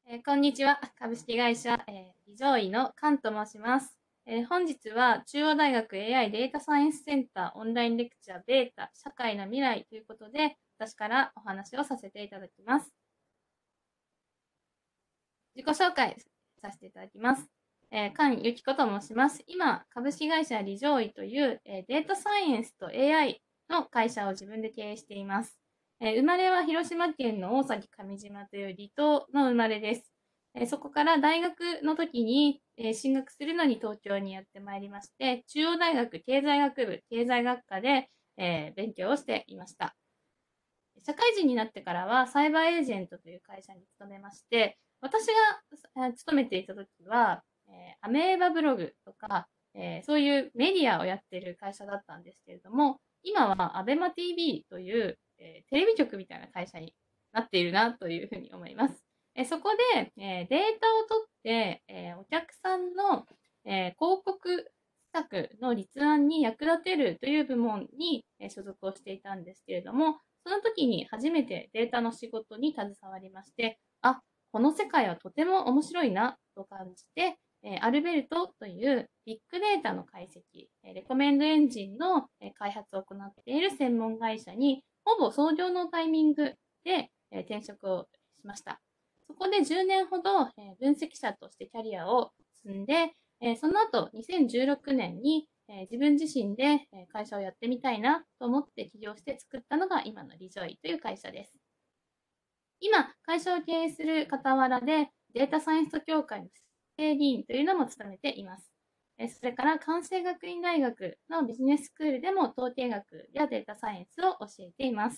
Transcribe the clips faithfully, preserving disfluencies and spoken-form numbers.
えーこんにちは。株式会社、えー、リジョイのカンと申します。えー本日は中央大学 エーアイ データサイエンスセンターオンラインレクチャーベータ社会の未来ということで、私からお話をさせていただきます。自己紹介させていただきます。えー、菅由紀子と申します。今、株式会社リジョイという、えー、データサイエンスと エーアイ の会社を自分で経営しています。えー、生まれは広島県の大崎上島という離島の生まれです。えー、そこから大学の時に、えー、進学するのに東京にやってまいりまして、中央大学経済学部経済学科で、えー、勉強をしていました。社会人になってからはサイバーエージェントという会社に勤めまして、私が勤めていた時は、えー、アメーバブログとか、えー、そういうメディアをやっている会社だったんですけれども、今はアベマ ティーブイ という、えー、テレビ局みたいな会社になっているなというふうに思います。えー、そこで、えー、データを取って、えー、お客さんの、えー、広告施策の立案に役立てるという部門に、えー、所属をしていたんですけれども、その時に初めてデータの仕事に携わりまして、あ、この世界はとても面白いなと感じて、アルベルトというビッグデータの解析、レコメンドエンジンの開発を行っている専門会社に、ほぼ創業のタイミングで転職をしました。そこでじゅうねんほど分析者としてキャリアを積んで、その後にせんじゅうろくねんに自分自身で会社をやってみたいなと思って起業して作ったのが今のリジョイという会社です。今、会社を経営する傍らでデータサイエンス協会の指定議員というのも務めています。それから関西学院大学のビジネススクールでも統計学やデータサイエンスを教えています。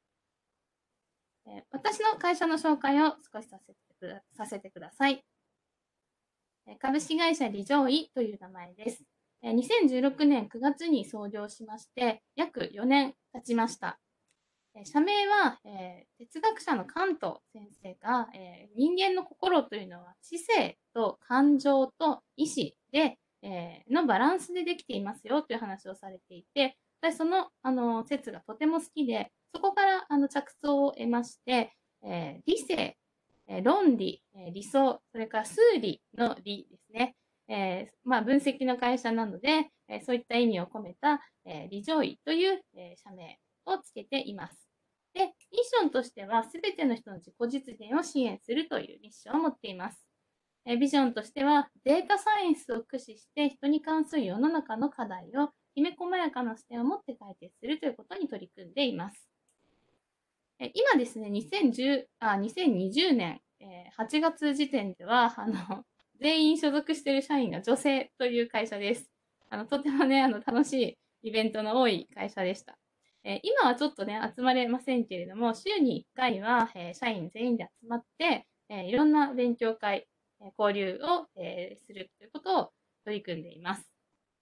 私の会社の紹介を少しさせてさせてください。株式会社リジョイという名前です。にせんじゅうろくねんくがつに創業しまして、約よねん経ちました。社名は、えー、哲学者のカント先生が、えー、人間の心というのは知性と感情と意志で、えー、のバランスでできていますよという話をされていて、私そのあの説がとても好きで、そこからあの着想を得まして、えー、理性、えー、論理、えー、理想、それから数理の理ですね。えーまあ、分析の会社なので、えー、そういった意味を込めた、えー、リジョイという、えー、社名をつけています。で、ミッションとしては、すべての人の自己実現を支援するというミッションを持っています。えビジョンとしては、データサイエンスを駆使して人に関する世の中の課題をきめ細やかな視点を持って解決するということに取り組んでいます。え今ですね、にせんじゅうあにせんにじゅうねん、えはちがつ時点では、あの全員所属している社員が女性という会社です。あのとてもね、あの楽しいイベントの多い会社でした。え今はちょっとね、集まれませんけれども、週にいっかいは、え社員全員で集まって、えいろんな勉強会、え交流を、えするということを取り組んでいます。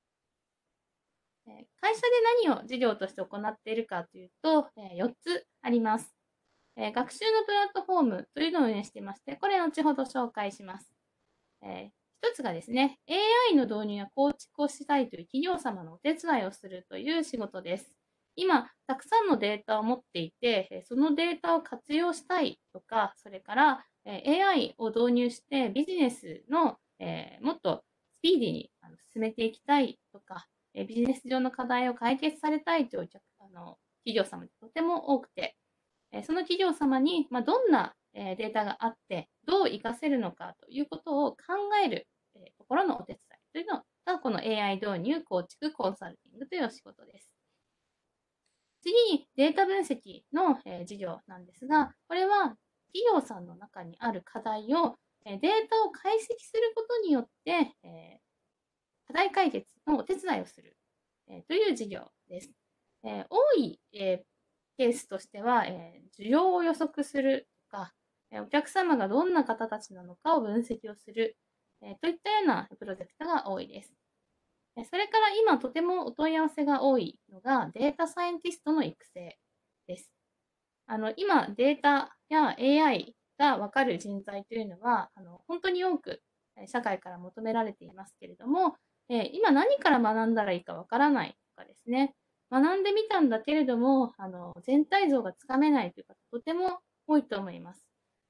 え会社で何を事業として行っているかというと、えよっつあります。え学習のプラットフォームというのを運営していまして、これ後ほど紹介します。えー、一つがですね、エーアイ の導入や構築をしたいという企業様のお手伝いをするという仕事です。今、たくさんのデータを持っていて、そのデータを活用したいとか、それから エーアイ を導入してビジネスの、えー、もっとスピーディーに進めていきたいとか、ビジネス上の課題を解決されたいというあの企業様とても多くて、その企業様にどんなデータがあって、どう活かせるのかということを考えるところのお手伝いというのが、この エーアイ 導入、構築、コンサルティングというお仕事です。次にデータ分析の事業なんですが、これは企業さんの中にある課題をデータを解析することによって、課題解決のお手伝いをするという事業です。多いケースとしては、えー、需要を予測するとか、お客様がどんな方たちなのかを分析をする、えー、といったようなプロジェクトが多いです。それから今とてもお問い合わせが多いのがデータサイエンティストの育成です。あの今、データや エーアイ が分かる人材というのはあの本当に多く社会から求められていますけれども、えー、今何から学んだらいいか分からないとかですね、学んでみたんだけれども、あの全体像がつかめないという方、とても多いと思います。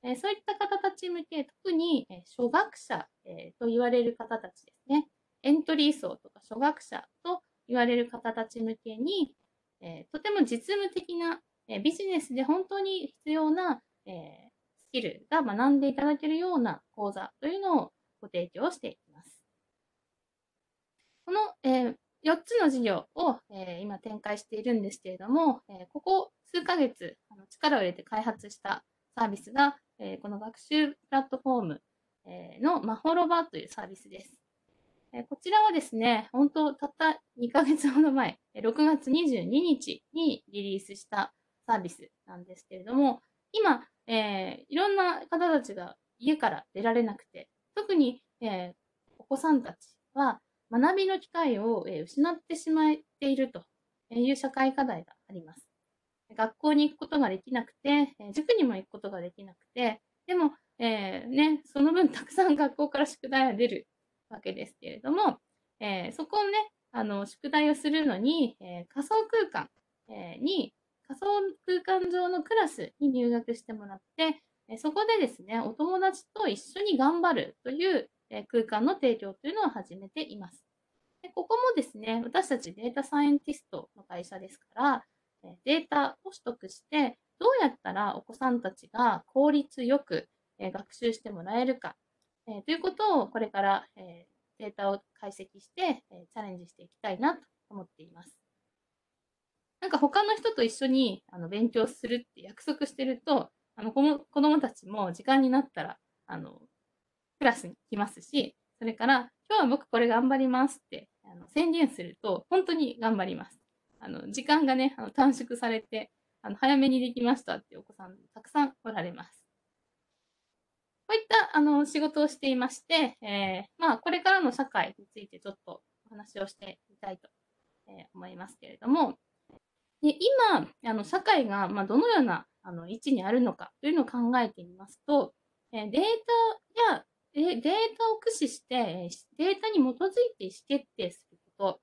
えー、そういった方たち向け、特に、えー、初学者、えー、と言われる方たちですね。エントリー層とか初学者と言われる方たち向けに、えー、とても実務的な、えー、ビジネスで本当に必要な、えー、スキルが学んでいただけるような講座というのをご提供していきます。この、えー、よっつの事業を、えー、今展開しているんですけれども、えー、ここ数ヶ月あの力を入れて開発したサービスが、えー、この学習プラットフォーム、えー、のマホロバというサービスです。えー、こちらはですね、本当たったにかげつほど前、ろくがつにじゅうににちにリリースしたサービスなんですけれども、今、えー、いろんな方たちが家から出られなくて、特に、えー、お子さんたちは学びの機会を失ってしまっているという社会課題があります。学校に行くことができなくて、塾にも行くことができなくて、でも、えーね、その分たくさん学校から宿題が出るわけですけれども、えー、そこをね、あの宿題をするのに、えー、仮想空間、えー、に、仮想空間上のクラスに入学してもらって、そこでですね、お友達と一緒に頑張るという空間の提供というのを始めています。でここもですね、私たちデータサイエンティストの会社ですから、データを取得して、どうやったらお子さんたちが効率よく学習してもらえるか、ということをこれからデータを解析してチャレンジしていきたいなと思っています。なんか他の人と一緒にあの勉強するって約束してると、あの子どもたちも時間になったらあのクラスに来ますし、それから今日は僕これ頑張りますってあの宣言すると本当に頑張ります。あの時間がね、あの短縮されてあの早めにできましたっていうお子さんたくさんおられます。こういったあの仕事をしていまして、えー、まあこれからの社会についてちょっとお話をしてみたいと思いますけれども、で今あの社会がまあどのようなあの位置にあるのかというのを考えてみますと、データやデータを駆使して、データに基づいて意思決定すること、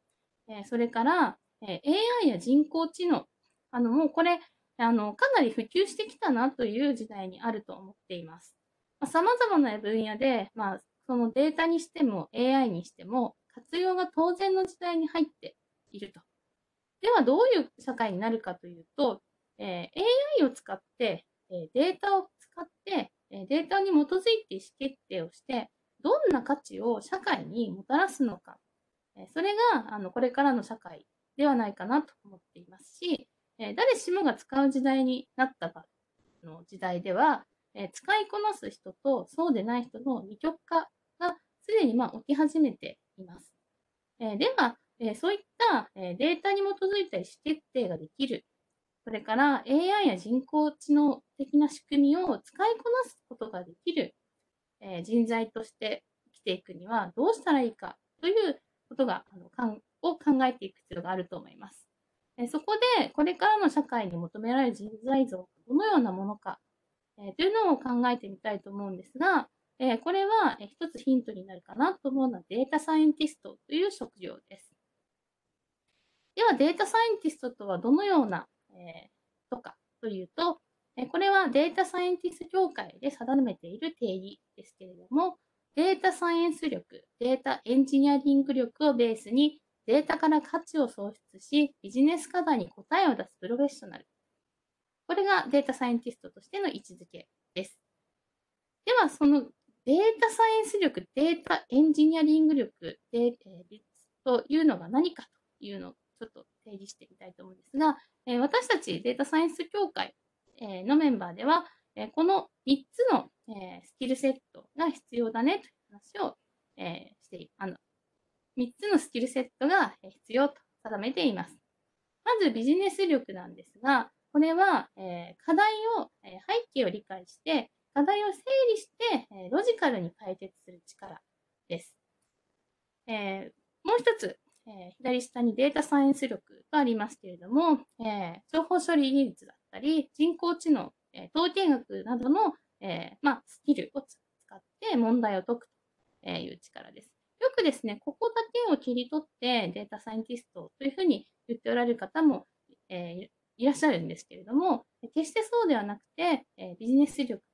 それから エーアイ や人工知能、あのもうこれあのかなり普及してきたなという時代にあると思っています。さまざまな分野で、まあ、そのデータにしても エーアイ にしても活用が当然の時代に入っていると。ではどういう社会になるかというと、えー、エーアイ を使って、えー、データを使って、えー、データに基づいて意思決定をして、どんな価値を社会にもたらすのか、えー、それがあのこれからの社会ではないかなと思っていますし、えー、誰しもが使う時代になった場の時代では、えー、使いこなす人とそうでない人の二極化がすでにまあ起き始めています。えー、では、えー、そういったデータに基づいた意思決定ができる。それから エーアイ や人工知能的な仕組みを使いこなすことができる、えー、人材として生きていくにはどうしたらいいかということがあのかんを考えていく必要があると思います。えー、そこでこれからの社会に求められる人材像がどのようなものか、えー、というのを考えてみたいと思うんですが、えー、これは一つヒントになるかなと思うのはデータサイエンティストという職業です。では、データサイエンティストとはどのような、えー、とかというと、えこれはデータサイエンティスト協会で定めている定義ですけれども、データサイエンス力、データエンジニアリング力をベースにデータから価値を創出し、ビジネス課題に答えを出すプロフェッショナル。これがデータサイエンティストとしての位置づけです。では、そのデータサイエンス力、データエンジニアリング力で、えー、というのが何かというのをちょっと定義してみたいと思うんですが、えー、私たちデータサイエンス協会のメンバーでは、えー、このみっつの、えー、スキルセットが必要だねという話を、えー、してあのみっつのスキルセットが必要と定めています。まずビジネス力なんですが、これは、えー、課題を、えー、背景を理解して、課題を整理して、えー、ロジカルに解決する力です。えー、もう一つ、えー、左下にデータサイエンス力がありますけれども、えー、情報処理技術だったり、人工知能、えー、統計学などの、えーまあ、スキルを使って問題を解くという力です。よくですね、ここだけを切り取ってデータサイエンティストというふうに言っておられる方も、えー、いらっしゃるんですけれども、決してそうではなくて、えー、ビジネス力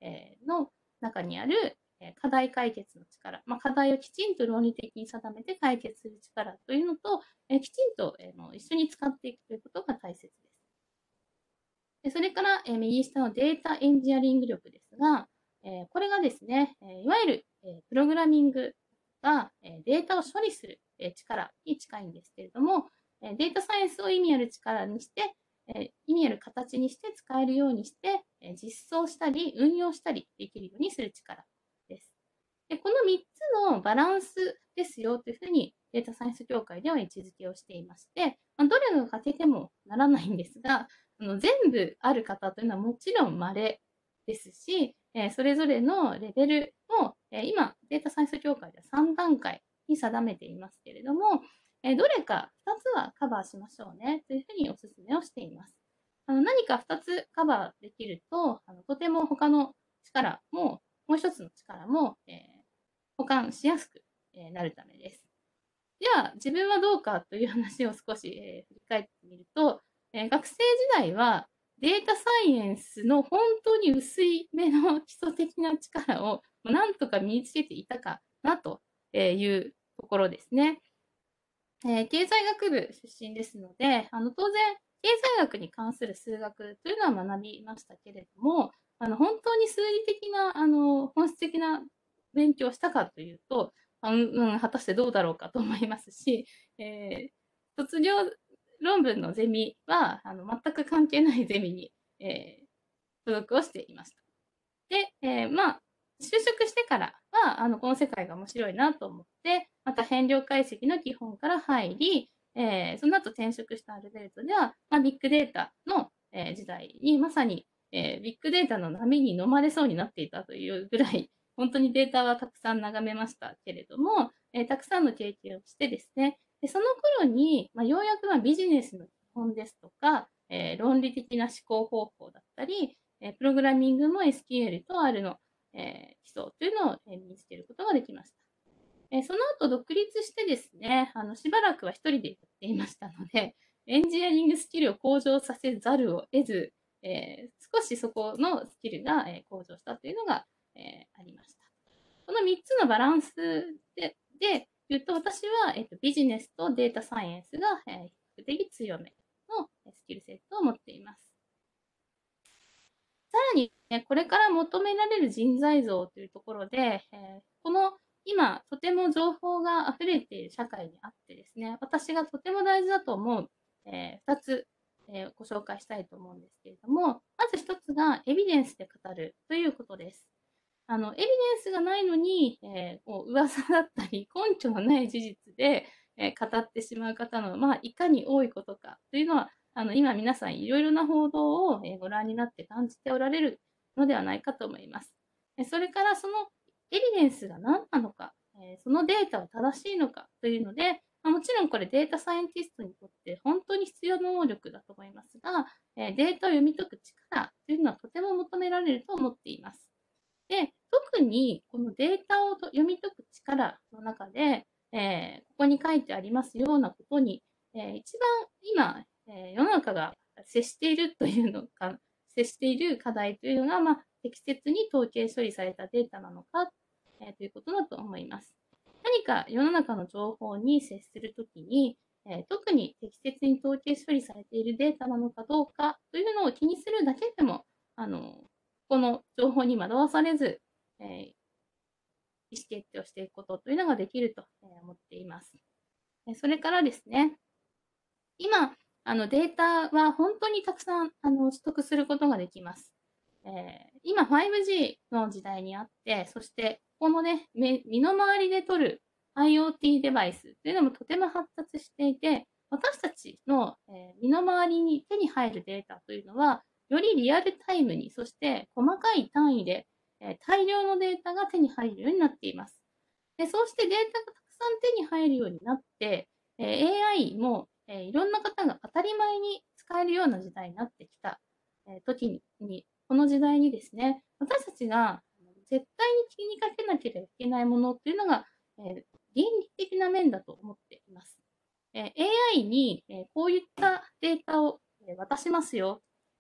えーの中にある課題解決の力、まあ、課題をきちんと論理的に定めて解決する力というのと、えきちんと、えー、一緒に使っていくということが大切です。でそれから、えー、右下のデータエンジニアリング力ですが、えー、これがですね、えいわゆる、えプログラミングが、えデータを処理する、え力に近いんですけれども、えデータサイエンスを意味ある力にして、え意味ある形にして使えるようにして、え実装したり運用したりできるようにする力です。でこのみっつのバランスですよというふうにデータサイエンス協会では位置づけをしていまして、まあ、どれが欠けてもならないんですが、あの全部ある方というのはもちろん稀ですし、えー、それぞれのレベルも、えー、今、データサイエンス協会ではさん段階に定めていますけれども、えー、どれかふたつはカバーしましょうねというふうにお勧めをしています。あの何かふたつカバーできると、あのとても他の力も、もう一つの力も、えー、保管しやすくなるためです。では、自分はどうかという話を少し、えー、振り返ってみると、えー、学生時代はデータサイエンスの本当に薄いめの基礎的な力をなんとか身につけていたかなというところですね。えー、経済学部出身ですので、あの当然、経済学に関する数学というのは学びましたけれども、あの本当に数理的なあの本質的な勉強をしたかというと、うん、果たしてどうだろうかと思いますし、えー、卒業論文のゼミはあの全く関係ないゼミに、えー、所属をしていました。で、えー、まあ、就職してからは、あのこの世界が面白いなと思って、また変量解析の基本から入り、えー、その後転職したアルベルトでは、まあ、ビッグデータの、えー、時代にまさに、えー、ビッグデータの波に飲まれそうになっていたというぐらい、本当にデータはたくさん眺めましたけれども、えー、たくさんの経験をしてですね、でその頃に、まあ、ようやくまあビジネスの基本ですとか、えー、論理的な思考方法だったり、えプログラミングも エスキューエル と R の、え基礎というのを身につけることができました。えその後独立してですね、あのしばらくは一人でやっていましたので、エンジニアリングスキルを向上させざるを得ず、えー、少しそこのスキルが、えー、向上したというのが、えー、ありました。このみっつのバランスでで言うと、私は、えーと、ビジネスとデータサイエンスが、えー、比較的強めのスキルセットを持っています。さらに、ね、これから求められる人材像というところで、えー、この今、とても情報が溢れている社会にあってですね、私がとても大事だと思う、えー、ふたつ、えー、ご紹介したいと思うんですけれども、まずひとつがエビデンスで語るということです。あのエビデンスがないのに、えー、こう噂だったり根拠のない事実で、えー、語ってしまう方の、まあ、いかに多いことかというのは、あの今皆さんいろいろな報道をご覧になって感じておられるのではないかと思います。それからそのエビデンスが何なのか、そのデータは正しいのかというので、もちろんこれデータサイエンティストにとって本当に必要な能力だと思いますが、データを読み解く力というのはとても求められると思っています。で、特にこのデータを読み解く力の中で、えー、ここに書いてありますようなことに、えー、一番今、えー、世の中が接しているというのか、接している課題というのが、まあ、適切に統計処理されたデータなのか、えー、ということだと思います。何か世の中の情報に接するときに、えー、特に適切に統計処理されているデータなのかどうかというのを気にするだけでも、あのこの情報に惑わされず、えー、意思決定をしていくことというのができると思っています。それからですね、今、あのデータは本当にたくさんあの取得することができます。えー、今、ファイブジー の時代にあって、そしてこのね、身の回りで取る IoT デバイスというのもとても発達していて、私たちの、えー、身の回りに手に入るデータというのは、よりリアルタイムに、そして細かい単位で、えー、大量のデータが手に入るようになっています。でそうしてデータがたくさん手に入るようになって、えー、エーアイ も、えー、いろんな方が当たり前に使えるような時代になってきた、えー、時に、この時代にですね、私たちが絶対に気にかけなければいけないものというのが、えー、倫理的な面だと思っています。えー、エーアイ に、えー、こういったデータを渡しますよ。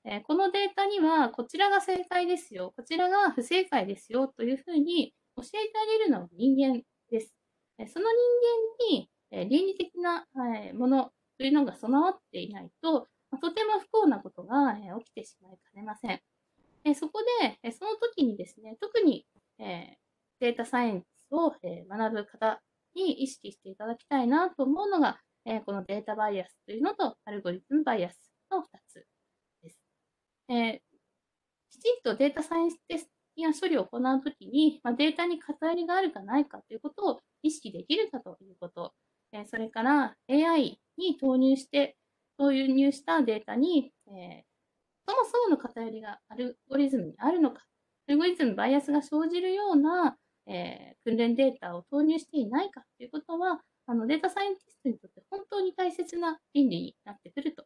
えーこのデータにはこちらが正解ですよ、こちらが不正解ですよというふうに教えてあげるのは人間です。えその人間に、え倫理的な、えものというのが備わっていないと、まとても不幸なことが、え起きてしまいかねません。えそこで、えその時にですね、特に、えデータサイエンスを、え学ぶ方に意識していただきたいなと思うのが、えこのデータバイアスというのとアルゴリズムバイアスのふたつです。えー、きちんとデータサイエンステストや処理を行うときに、まあ、データに偏りがあるかないかということを意識できるかということ、えー、それから エーアイ に投入して、投入したデータに、えー、そもそもの偏りがアルゴリズムにあるのか、アルゴリズムバイアスが生じるような、えー、訓練データを投入していないかということは、あのデータサイエンティストにとって本当に大切な倫理になってくると。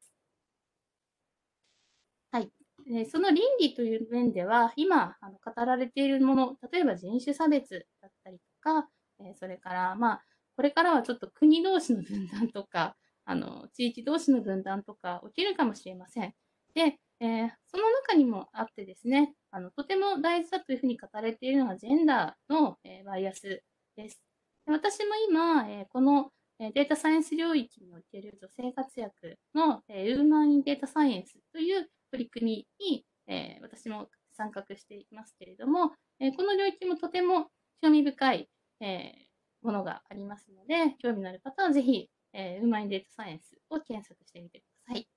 はい。その倫理という面では、今あの語られているもの、例えば人種差別だったりとか、えそれから、まあ、これからはちょっと国同士の分断とか、あの地域同士の分断とか起きるかもしれません。で、えー、その中にもあってですね、あのとても大事だというふうに語られているのがジェンダーの、えー、バイアスです。私も今、えー、このデータサイエンス領域における女性活躍の、えー、ウーマン・イン・データサイエンスという取り組みに、えー、私も参画していますけれども、えー、この領域もとても興味深い、えー、ものがありますので、興味のある方はぜひ、えー、ウーマン・イン・データサイエンスを検索してみてください。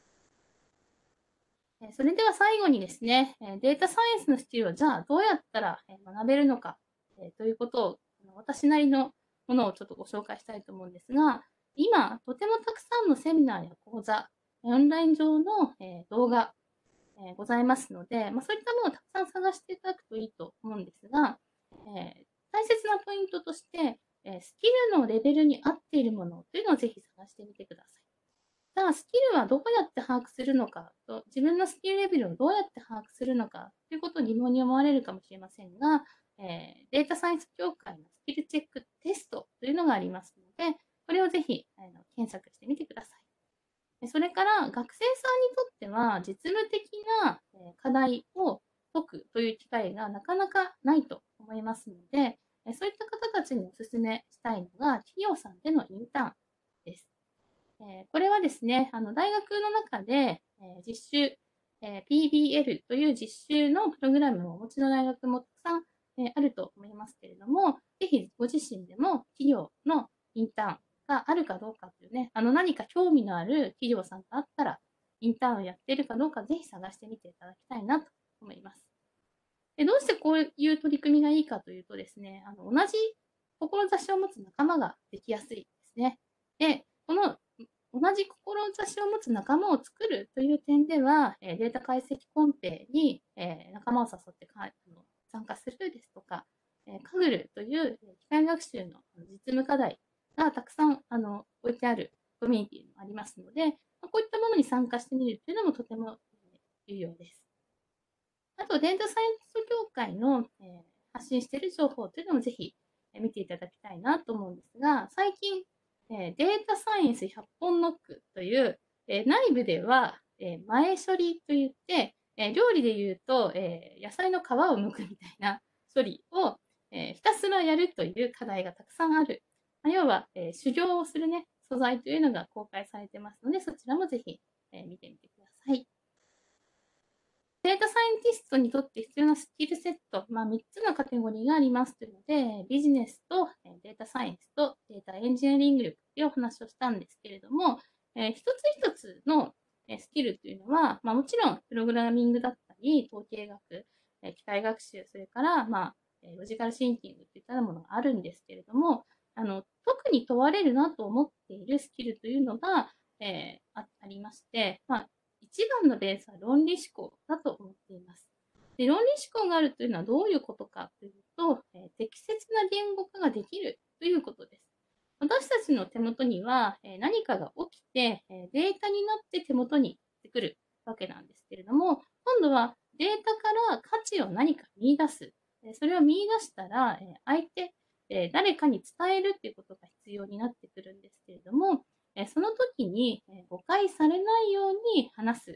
えー、それでは最後にですね、データサイエンスのスキルをじゃあどうやったら学べるのか、えー、ということを私なりのものをちょっとご紹介したいと思うんですが、今、とてもたくさんのセミナーや講座、オンライン上の、えー、動画、えー、ございますので、まあ、そういったものをたくさん探していただくといいと思うんですが、えー、大切なポイントとして、えー、スキルのレベルに合っているものというのをぜひ探してみてください。じゃあ、スキルはどうやって把握するのかと、自分のスキルレベルをどうやって把握するのかということを疑問に思われるかもしれませんが、えー、データサイエンス協会のスキルチェックテストというのがありますので、これをぜひあの検索してみてください。それから学生さんにとっては実務的な課題を解くという機会がなかなかないと思いますので、そういった方たちにお勧めしたいのが企業さんでのインターンです。これはですね、あの大学の中で実習、ピービーエル という実習のプログラムをお持ちの大学もたくさんあると思いますけれども、ぜひご自身でも企業のインターンがあるかどうかというね、あの何か興味のある企業さんがあったら、インターンをやっているかどうかぜひ探してみていただきたいなと思います。でどうしてこういう取り組みがいいかというとですね、あの同じ志を持つ仲間ができやすいですね。で、この同じ志を持つ仲間を作るという点では、データ解析コンペに仲間を誘って参加するですとか、カグルという機械学習の実務課題がたくさんあの置いてあるコミュニティもありますので、こういったものに参加してみるというのもとても有用です。あと、データサイエンス協会の発信している情報というのもぜひ見ていただきたいなと思うんですが、最近、データサイエンスひゃっぽんノックという、内部では前処理といって、料理で言うと野菜の皮を剥くみたいな処理をひたすらやるという課題がたくさんある。要は、修行をするね、素材というのが公開されてますので、そちらもぜひ見てみてください。データサイエンティストにとって必要なスキルセット、まあ、みっつのカテゴリーがありますというので、ビジネスとデータサイエンスとデータエンジニアリング力というお話をしたんですけれども、えー、一つ一つのスキルというのは、まあ、もちろんプログラミングだったり、統計学、機械学習、それから、まあ、ロジカルシンキングといったものがあるんですけれども、あの特に問われるなと思っているスキルというのが、えー、あありまして、まあ一番のベースは論理思考だと思っています。で論理思考があるというのはどういうことかというと、えー、適切な言語化ができるということです。私たちの手元には、えー、何かが起きて、えー、データになって手元に出てくるわけなんですけれども、今度はデータから価値を何か見出す。えー、それを見出したら、えー、相手、えー、誰かに伝えるということが必要になってくるんですけれども、その時に誤解されないように話す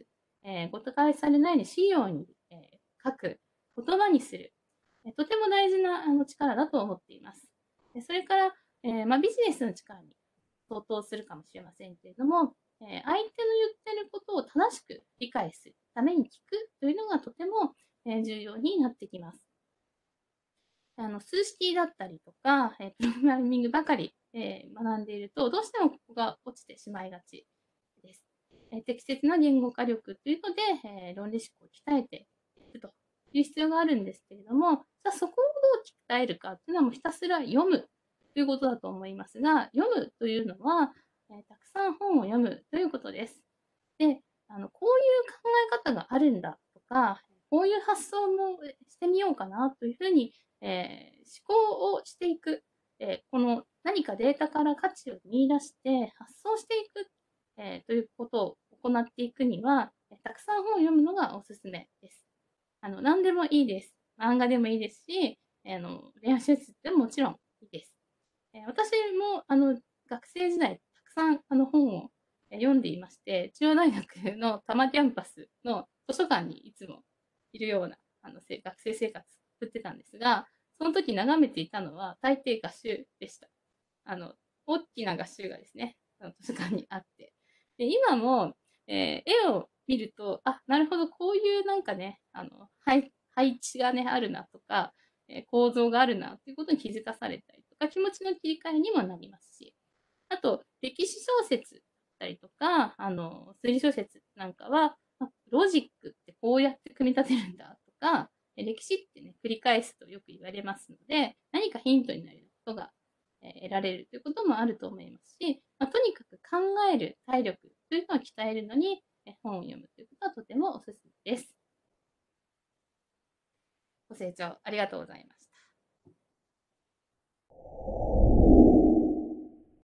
えー、誤解されないように資料に、えー、書く、言葉にする、えー、とても大事なあの力だと思っています。でそれから、えーまあ、ビジネスの力に相当するかもしれませんけれども、えー、相手の言ってることを正しく理解するために聞くというのがとても、えー、重要になってきます。あの数式だったりとか、えー、プログラミングばかり、えー、学んでいると、どうしてもここが落ちてしまいがちです。えー、適切な言語化力というので、えー、論理思考を鍛えていくという必要があるんですけれども、じゃあそこをどう鍛えるかというのはもうひたすら読むということだと思いますが、読むというのは、えー、たくさん本を読むということです。で、あのこういう考え方があるんだとか、こういう発想もしてみようかなというふうに、えー、思考をしていく、えー、この何かデータから価値を見出して発想していく、えー、ということを行っていくには、たくさん本を読むのがおすすめです。あの何でもいいです。漫画でもいいですし、あの恋愛小説でももちろんいいです。えー、私もあの学生時代たくさんあの本を読んでいまして、中央大学の多摩キャンパスの図書館にいつもいるようなあの学生生活を送ってたんですが、その時眺めていたのは大抵画集でした。あの大きな画集がですね、あの図書館にあって。で今も、えー、絵を見ると、あ、なるほど、こういうなんかね、あの配配置がね、あるなとか、えー、構造があるなということに気づかされたりとか、気持ちの切り替えにもなりますし、あと、歴史小説だったりとか、あの、推理小説なんかは、ロジックってこうやって組み立てるんだとか、歴史ってね、繰り返すとよく言われますので、何かヒントになることが得られるということもあると思いますし、まあ、とにかく考える体力というのを鍛えるのに、本を読むということはとてもおすすめです。ご清聴ありがとうございます。